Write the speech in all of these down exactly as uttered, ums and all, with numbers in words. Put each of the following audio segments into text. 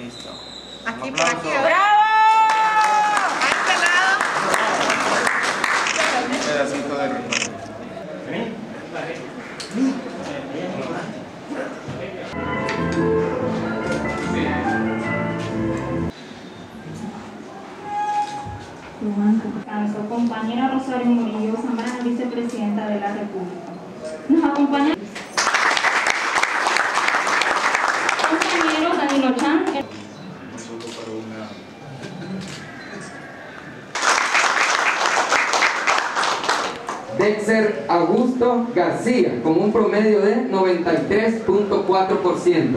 Listo. Aquí, Un por aquí. aplauso. ¡Bravo! A este lado. Un pedacito de recuerdo. A nuestra compañera Rosario Murillo Zambrana, vicepresidenta de la República. Nos acompaña el compañero Danilo Chan. Dexter Augusto García, con un promedio de noventa y tres punto cuatro por ciento.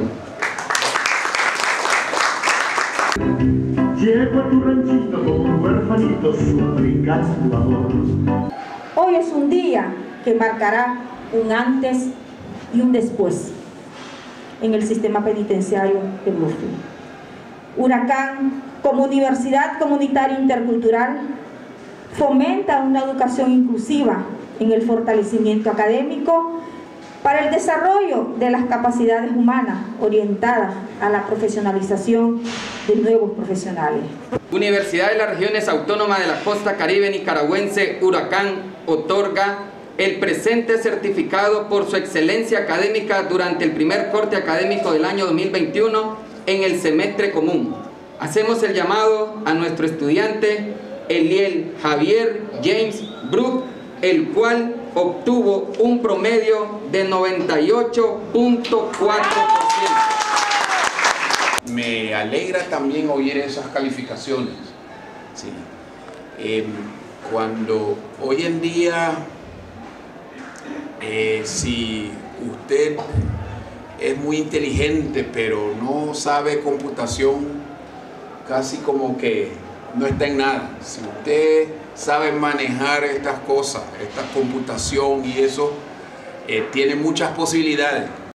Llego a tu ranchito con huerfanito suplicando amor. Hoy es un día que marcará un antes y un después en el sistema penitenciario de Bluefield. Huracán, como universidad comunitaria intercultural, fomenta una educación inclusiva en el fortalecimiento académico para el desarrollo de las capacidades humanas orientadas a la profesionalización de nuevos profesionales. Universidad de las Regiones Autónomas de la Costa Caribe Nicaragüense, Huracán, otorga el presente certificado por su excelencia académica durante el primer corte académico del año dos mil veintiuno en el semestre común. Hacemos el llamado a nuestro estudiante Eliel Javier James Brook, el cual obtuvo un promedio de noventa y ocho punto cuatro por ciento. Me alegra también oír esas calificaciones. Sí. Eh, cuando hoy en día, eh, si usted es muy inteligente pero no sabe computación, casi como que no está en nada. Si usted sabe manejar estas cosas, esta computación y eso, eh, tiene muchas posibilidades.